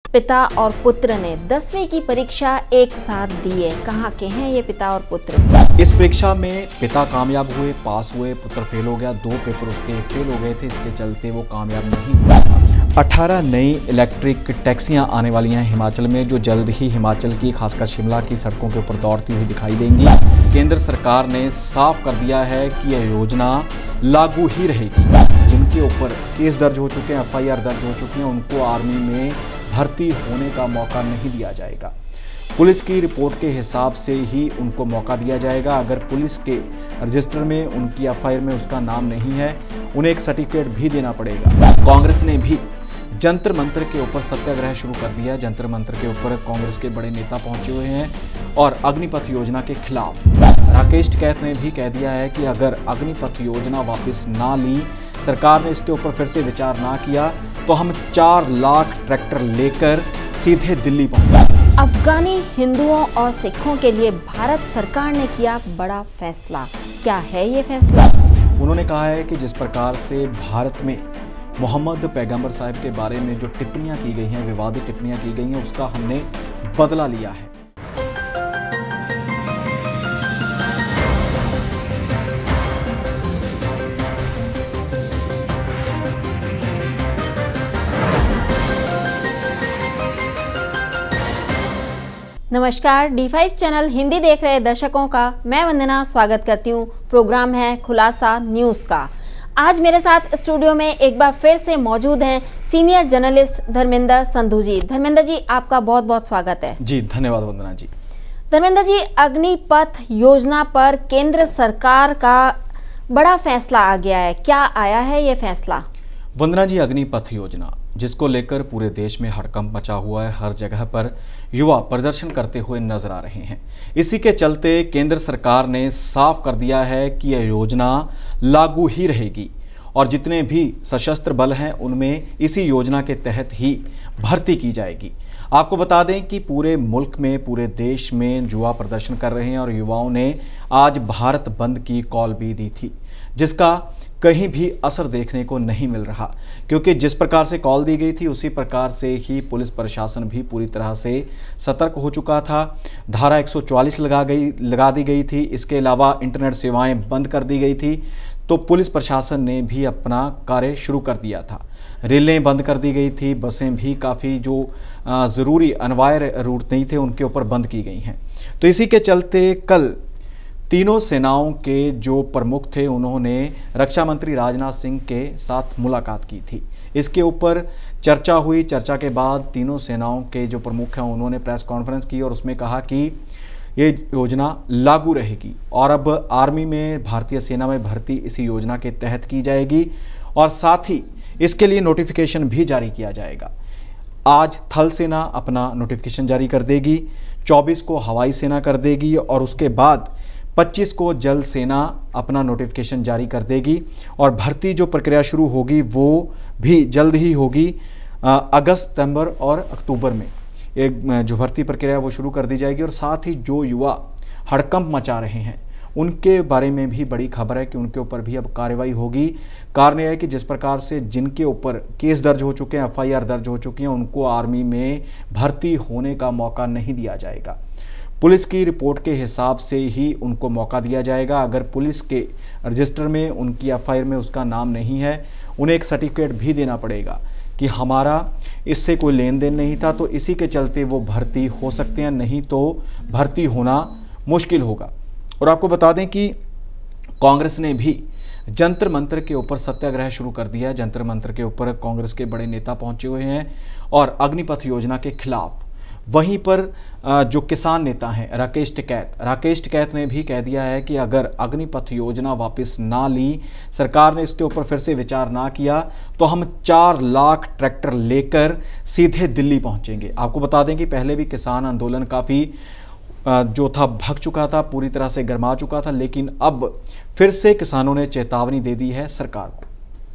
पिता और पुत्र ने 10वीं की परीक्षा एक साथ दी है। कहाँ के हैं ये पिता और पुत्र? इस परीक्षा में पिता कामयाब हुए, पास हुए, पुत्र फेल हो गया। 2 पेपर उसके फेल हो गए थे, इसके चलते वो कामयाब नहीं हुआ था। 18 नई इलेक्ट्रिक टैक्सियां आने वाली हैं हिमाचल में, जो जल्द ही हिमाचल की खासकर शिमला की सड़कों के ऊपर दौड़ती हुई दिखाई देंगी। केंद्र सरकार ने साफ कर दिया है कि यह योजना लागू ही रहेगी। जिनके ऊपर केस दर्ज हो चुके हैं, FIR दर्ज हो चुकी हैं, उनको आर्मी में भर्ती होने का मौका नहीं दिया जाएगा। पुलिस की रिपोर्ट के हिसाब से ही उनको मौका दिया जाएगा। अगर पुलिस के रजिस्टर में उनकी FIR में उसका नाम नहीं है, उन्हें एक सर्टिफिकेट भी देना पड़ेगा। कांग्रेस ने भी जंतर मंतर के ऊपर सत्याग्रह शुरू कर दिया। जंतर मंतर के ऊपर कांग्रेस के बड़े नेता पहुंचे हुए हैं और अग्निपथ योजना के खिलाफ। राकेश टिकैत ने भी कह दिया है कि अगर अग्निपथ योजना वापस ना ली, सरकार ने इसके ऊपर फिर से विचार ना किया, तो हम 4 लाख ट्रैक्टर लेकर सीधे दिल्ली पहुंचे। अफगानी हिंदुओं और सिखों के लिए भारत सरकार ने किया बड़ा फैसला। क्या है ये फैसला? उन्होंने कहा है कि जिस प्रकार से भारत में मोहम्मद पैगंबर साहब के बारे में जो टिप्पणियां की गई हैं, विवादित टिप्पणियां की गई हैं, उसका हमने बदला लिया है। नमस्कार, D5 चैनल हिंदी देख रहे दर्शकों का मैं वंदना स्वागत करती हूँ। प्रोग्राम है खुलासा न्यूज़ का। आज मेरे साथ स्टूडियो में एक बार फिर से मौजूद हैं सीनियर जर्नलिस्ट धर्मेंद्र संधू जी। धर्मेंद्र जी, आपका बहुत बहुत स्वागत है। जी धन्यवाद वंदना जी। धर्मेंद्र जी, अग्निपथ योजना पर केंद्र सरकार का बड़ा फैसला आ गया है। क्या आया है ये फैसला? वंदना जी, अग्निपथ योजना जिसको लेकर पूरे देश में हड़कंप मचा हुआ है, हर जगह पर युवा प्रदर्शन करते हुए नजर आ रहे हैं। इसी के चलते केंद्र सरकार ने साफ कर दिया है कि यह योजना लागू ही रहेगी और जितने भी सशस्त्र बल हैं उनमें इसी योजना के तहत ही भर्ती की जाएगी। आपको बता दें कि पूरे मुल्क में, पूरे देश में युवा प्रदर्शन कर रहे हैं और युवाओं ने आज भारत बंद की कॉल भी दी थी, जिसका कहीं भी असर देखने को नहीं मिल रहा, क्योंकि जिस प्रकार से कॉल दी गई थी उसी प्रकार से ही पुलिस प्रशासन भी पूरी तरह से सतर्क हो चुका था। धारा 144 लगा दी गई थी। इसके अलावा इंटरनेट सेवाएं बंद कर दी गई थी, तो पुलिस प्रशासन ने भी अपना कार्य शुरू कर दिया था। रेलें बंद कर दी गई थी, बसें भी काफ़ी जो ज़रूरी अनिवार्य रूट नहीं थे उनके ऊपर बंद की गई हैं। तो इसी के चलते कल तीनों सेनाओं के जो प्रमुख थे उन्होंने रक्षा मंत्री राजनाथ सिंह के साथ मुलाकात की थी। इसके ऊपर चर्चा हुई। चर्चा के बाद तीनों सेनाओं के जो प्रमुख हैं उन्होंने प्रेस कॉन्फ्रेंस की और उसमें कहा कि ये योजना लागू रहेगी और अब आर्मी में, भारतीय सेना में भर्ती इसी योजना के तहत की जाएगी और साथ ही इसके लिए नोटिफिकेशन भी जारी किया जाएगा। आज थल सेना अपना नोटिफिकेशन जारी कर देगी, 24 को हवाई सेना कर देगी और उसके बाद 25 को जल सेना अपना नोटिफिकेशन जारी कर देगी और भर्ती जो प्रक्रिया शुरू होगी वो भी जल्द ही होगी। अगस्त, सितंबर और अक्टूबर में एक जो भर्ती प्रक्रिया वो शुरू कर दी जाएगी और साथ ही जो युवा हड़कंप मचा रहे हैं उनके बारे में भी बड़ी खबर है कि उनके ऊपर भी अब कार्रवाई होगी। कारण यह है कि जिस प्रकार से जिनके ऊपर केस दर्ज हो चुके हैं, FIR दर्ज हो चुकी हैं, उनको आर्मी में भर्ती होने का मौका नहीं दिया जाएगा। पुलिस की रिपोर्ट के हिसाब से ही उनको मौका दिया जाएगा। अगर पुलिस के रजिस्टर में उनकी FIR में उसका नाम नहीं है, उन्हें एक सर्टिफिकेट भी देना पड़ेगा कि हमारा इससे कोई लेन देन नहीं था, तो इसी के चलते वो भर्ती हो सकते हैं, नहीं तो भर्ती होना मुश्किल होगा। और आपको बता दें कि कांग्रेस ने भी जंतर मंतर के ऊपर सत्याग्रह शुरू कर दिया है। जंतर मंतर के ऊपर कांग्रेस के बड़े नेता पहुंचे हुए हैं और अग्निपथ योजना के खिलाफ। वहीं पर जो किसान नेता हैं राकेश टिकैत ने भी कह दिया है कि अगर अग्निपथ योजना वापस ना ली, सरकार ने इसके ऊपर फिर से विचार ना किया, तो हम 4 लाख ट्रैक्टर लेकर सीधे दिल्ली पहुंचेंगे। आपको बता दें कि पहले भी किसान आंदोलन काफ़ी जो था भग चुका था, पूरी तरह से गर्मा चुका था, लेकिन अब फिर से किसानों ने चेतावनी दे दी है सरकार को।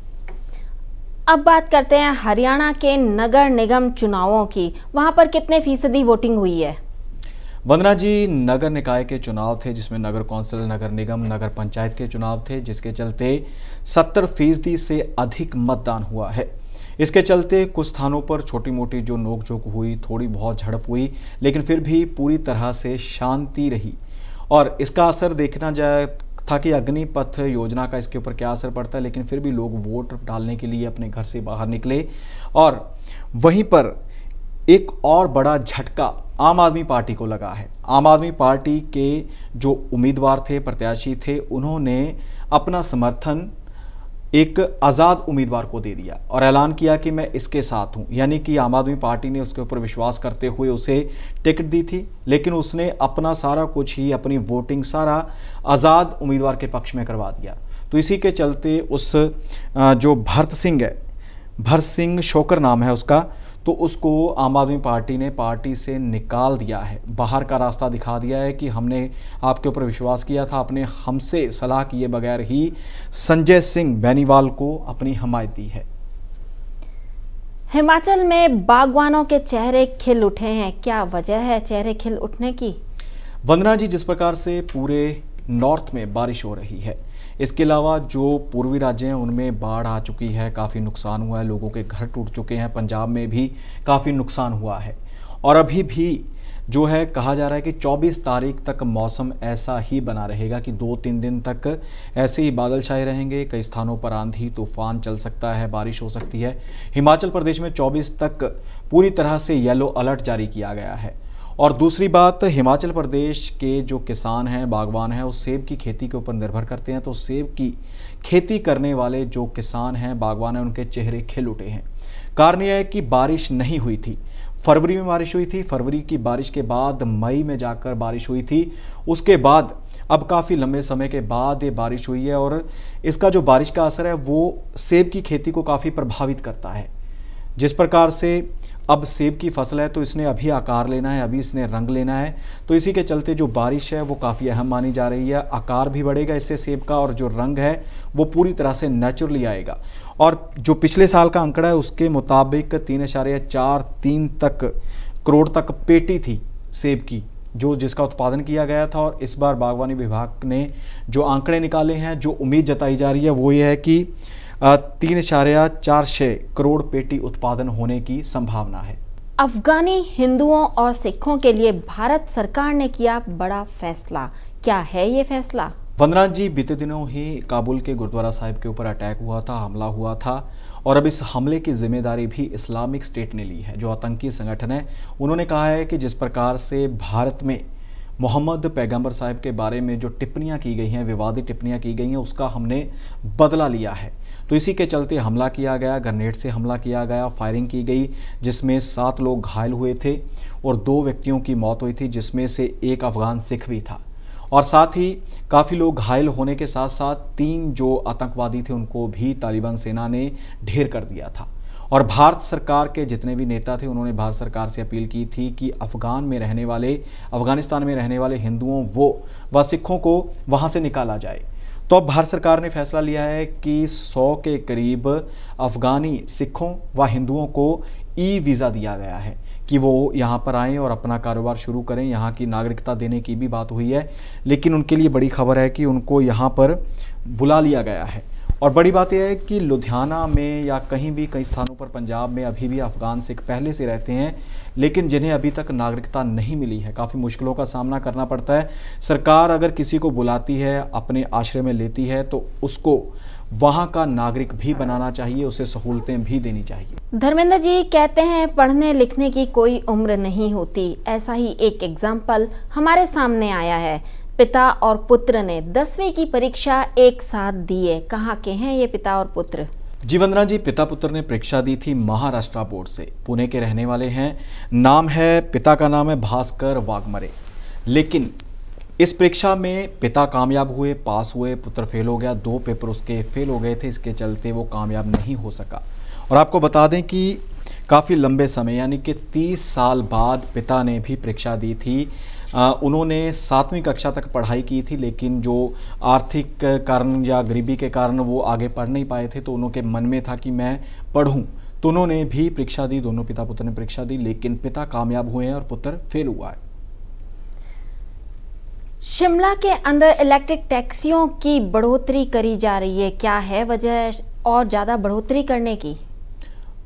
अब बात करते हैं हरियाणा के नगर निगम चुनावों की। वहां पर कितने फीसदी वोटिंग हुई है? वंदना जी, नगर निकाय के चुनाव थे जिसमें नगर कौंसिल, नगर निगम, नगर पंचायत के चुनाव थे, जिसके चलते 70% से अधिक मतदान हुआ है। इसके चलते कुछ स्थानों पर छोटी मोटी जो नोकझोंक हुई, थोड़ी बहुत झड़प हुई, लेकिन फिर भी पूरी तरह से शांति रही। और इसका असर देखना जाए था कि अग्निपथ योजना का इसके ऊपर क्या असर पड़ता है, लेकिन फिर भी लोग वोट डालने के लिए अपने घर से बाहर निकले। और वहीं पर एक और बड़ा झटका आम आदमी पार्टी को लगा है। आम आदमी पार्टी के जो उम्मीदवार थे, प्रत्याशी थे, उन्होंने अपना समर्थन एक आज़ाद उम्मीदवार को दे दिया और ऐलान किया कि मैं इसके साथ हूं। यानी कि आम आदमी पार्टी ने उसके ऊपर विश्वास करते हुए उसे टिकट दी थी, लेकिन उसने अपना सारा कुछ ही, अपनी वोटिंग सारा आज़ाद उम्मीदवार के पक्ष में करवा दिया। तो इसी के चलते उस जो भरत सिंह शोकर नाम है उसका, तो उसको आम आदमी पार्टी ने पार्टी से निकाल दिया है, बाहर का रास्ता दिखा दिया है कि हमने आपके ऊपर विश्वास किया था, आपने हमसे सलाह किए बगैर ही संजय सिंह बेनीवाल को अपनी हमायत दी है। हिमाचल में बागवानों के चेहरे खिल उठे हैं, क्या वजह है चेहरे खिल उठने की? वंदना जी, जिस प्रकार से पूरे नॉर्थ में बारिश हो रही है, इसके अलावा जो पूर्वी राज्य हैं उनमें बाढ़ आ चुकी है, काफ़ी नुकसान हुआ है, लोगों के घर टूट चुके हैं, पंजाब में भी काफ़ी नुकसान हुआ है। और अभी भी जो है कहा जा रहा है कि 24 तारीख तक मौसम ऐसा ही बना रहेगा कि 2-3 दिन तक ऐसे ही बादल छाए रहेंगे। कई स्थानों पर आंधी तूफान चल सकता है, बारिश हो सकती है। हिमाचल प्रदेश में 24 तक पूरी तरह से येलो अलर्ट जारी किया गया है। और दूसरी बात, हिमाचल प्रदेश के जो किसान हैं, बागवान हैं, वो सेब की खेती के ऊपर निर्भर करते हैं। तो सेब की खेती करने वाले जो किसान हैं, बागवान हैं, उनके चेहरे खिल उठे हैं। कारण यह है कि बारिश नहीं हुई थी। फरवरी में बारिश हुई थी, फरवरी की बारिश के बाद मई में जाकर बारिश हुई थी, उसके बाद अब काफ़ी लंबे समय के बाद ये बारिश हुई है। और इसका जो बारिश का असर है वो सेब की खेती को काफ़ी प्रभावित करता है। जिस प्रकार से अब सेब की फसल है तो इसने अभी आकार लेना है, अभी इसने रंग लेना है, तो इसी के चलते जो बारिश है वो काफ़ी अहम मानी जा रही है। आकार भी बढ़ेगा इससे सेब का, और जो रंग है वो पूरी तरह से नेचुरली आएगा। और जो पिछले साल का आंकड़ा है उसके मुताबिक 3.43 करोड़ तक पेटी थी सेब की, जिसका उत्पादन किया गया था। और इस बार बागवानी विभाग ने जो आंकड़े निकाले हैं, जो उम्मीद जताई जा रही है वो ये है कि 3.46 करोड़ पेटी उत्पादन होने की संभावना है। अफगानी हिंदुओं और सिखों के लिए भारत सरकार ने किया बड़ा फैसला, क्या है ये फैसला? वंदना जी, बीते दिनों ही काबुल के गुरुद्वारा साहिब के ऊपर अटैक हुआ था, हमला हुआ था, और अब इस हमले की जिम्मेदारी भी इस्लामिक स्टेट ने ली है, जो आतंकी संगठन है। उन्होंने कहा है कि जिस प्रकार से भारत में मोहम्मद पैगंबर साहिब के बारे में जो टिप्पणियां की गई हैं, विवादित टिप्पणियां की गई हैं, उसका हमने बदला लिया है। तो इसी के चलते हमला किया गया, ग्रेनेड से हमला किया गया, फायरिंग की गई, जिसमें 7 लोग घायल हुए थे और 2 व्यक्तियों की मौत हुई थी, जिसमें से एक अफगान सिख भी था। और साथ ही काफ़ी लोग घायल होने के साथ साथ 3 जो आतंकवादी थे उनको भी तालिबान सेना ने ढेर कर दिया था। और भारत सरकार के जितने भी नेता थे उन्होंने भारत सरकार से अपील की थी कि अफगानिस्तान में रहने वाले हिंदुओं व सिखों को वहाँ से निकाला जाए। तो अब भारत सरकार ने फैसला लिया है कि 100 के करीब अफगानी सिखों व हिंदुओं को ई वीज़ा दिया गया है कि वो यहाँ पर आएँ और अपना कारोबार शुरू करें। यहाँ की नागरिकता देने की भी बात हुई है, लेकिन उनके लिए बड़ी खबर है कि उनको यहाँ पर बुला लिया गया है। और बड़ी बात यह है कि लुधियाना में या कहीं भी कई स्थानों पर पंजाब में अभी भी अफगान सिख पहले से रहते हैं, लेकिन जिन्हें अभी तक नागरिकता नहीं मिली है, काफ़ी मुश्किलों का सामना करना पड़ता है। सरकार अगर किसी को बुलाती है, अपने आश्रय में लेती है, तो उसको वहाँ का नागरिक भी बनाना चाहिए, उसे सहूलतें भी देनी चाहिए। धर्मेंद्र जी कहते हैं पढ़ने लिखने की कोई उम्र नहीं होती, ऐसा ही एक एग्जाम्पल हमारे सामने आया है। पिता और पुत्र ने 10वीं की परीक्षा एक साथ दी है, कहाँ के हैं ये पिता और पुत्र? जी वंदना जी, पिता पुत्र ने परीक्षा दी थी महाराष्ट्र बोर्ड से, पुणे के रहने वाले हैं। पिता का नाम है भास्कर वाघमरे। लेकिन इस परीक्षा में पिता कामयाब हुए, पास हुए, पुत्र फेल हो गया। 2 पेपर उसके फेल हो गए थे, इसके चलते वो कामयाब नहीं हो सका। और आपको बता दें कि काफ़ी लंबे समय यानी कि 30 साल बाद पिता ने भी परीक्षा दी थी। उन्होंने 7वीं कक्षा तक पढ़ाई की थी, लेकिन जो आर्थिक कारण या गरीबी के कारण वो आगे पढ़ नहीं पाए थे, तो उनके मन में था कि मैं पढ़ूं, तो उन्होंने भी परीक्षा दी। दोनों पिता पुत्र ने परीक्षा दी, लेकिन पिता कामयाब हुए हैं और पुत्र फेल हुआ है। शिमला के अंदर इलेक्ट्रिक टैक्सियों की बढ़ोतरी करी जा रही है, क्या है वजह और ज़्यादा बढ़ोतरी करने की?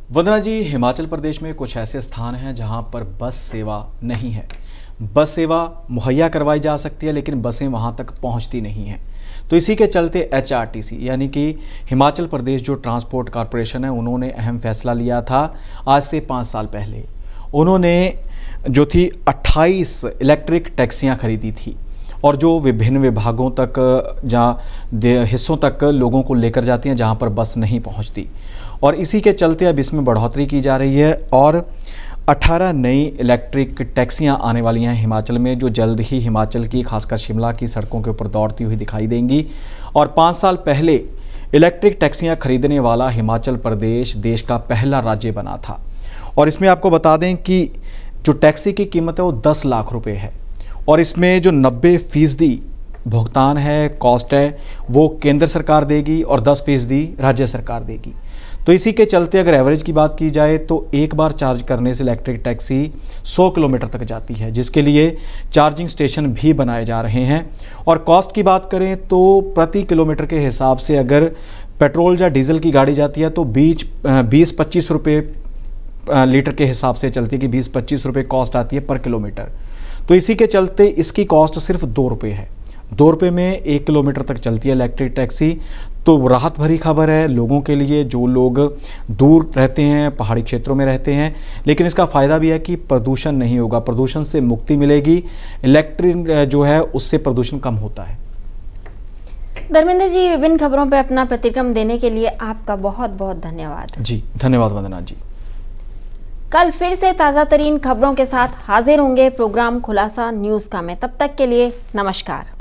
वंदना जी, हिमाचल प्रदेश में कुछ ऐसे स्थान हैं जहां पर बस सेवा नहीं है। बस सेवा मुहैया करवाई जा सकती है लेकिन बसें वहां तक पहुंचती नहीं हैं। तो इसी के चलते HRTC यानी कि हिमाचल प्रदेश जो ट्रांसपोर्ट कॉरपोरेशन है, उन्होंने अहम फैसला लिया था आज से 5 साल पहले। उन्होंने जो थी 28 इलेक्ट्रिक टैक्सियां खरीदी थी और जो विभिन्न विभागों तक, जहाँ हिस्सों तक लोगों को लेकर जाती हैं जहाँ पर बस नहीं पहुँचती। और इसी के चलते अब इसमें बढ़ोतरी की जा रही है और 18 नई इलेक्ट्रिक टैक्सियां आने वाली हैं हिमाचल में, जो जल्द ही हिमाचल की, खासकर शिमला की सड़कों के ऊपर दौड़ती हुई दिखाई देंगी। और 5 साल पहले इलेक्ट्रिक टैक्सियां खरीदने वाला हिमाचल प्रदेश देश का पहला राज्य बना था। और इसमें आपको बता दें कि जो टैक्सी की कीमत है वो 10 लाख रुपये है और इसमें जो 90% भुगतान है, कॉस्ट है, वो केंद्र सरकार देगी और 10% राज्य सरकार देगी। तो इसी के चलते अगर एवरेज की बात की जाए तो एक बार चार्ज करने से इलेक्ट्रिक टैक्सी 100 किलोमीटर तक जाती है, जिसके लिए चार्जिंग स्टेशन भी बनाए जा रहे हैं। और कॉस्ट की बात करें तो प्रति किलोमीटर के हिसाब से अगर पेट्रोल या डीजल की गाड़ी जाती है तो 20-25 रुपये लीटर के हिसाब से चलती है कि 20-25 रुपये कॉस्ट आती है पर किलोमीटर। तो इसी के चलते इसकी कॉस्ट सिर्फ 2 रुपये है। 2 रुपये में 1 किलोमीटर तक चलती है इलेक्ट्रिक टैक्सी। तो राहत भरी खबर है लोगों के लिए जो लोग दूर रहते हैं, पहाड़ी क्षेत्रों में रहते हैं। लेकिन इसका फ़ायदा भी है कि प्रदूषण नहीं होगा, प्रदूषण से मुक्ति मिलेगी। इलेक्ट्रिक जो है उससे प्रदूषण कम होता है। धर्मेंद्र जी, विभिन्न खबरों पर अपना प्रतिक्रम देने के लिए आपका बहुत बहुत धन्यवाद। जी धन्यवाद वंदना जी। कल फिर से ताज़ा तरीन खबरों के साथ हाजिर होंगे प्रोग्राम खुलासा न्यूज़ का। मैं तब तक के लिए नमस्कार।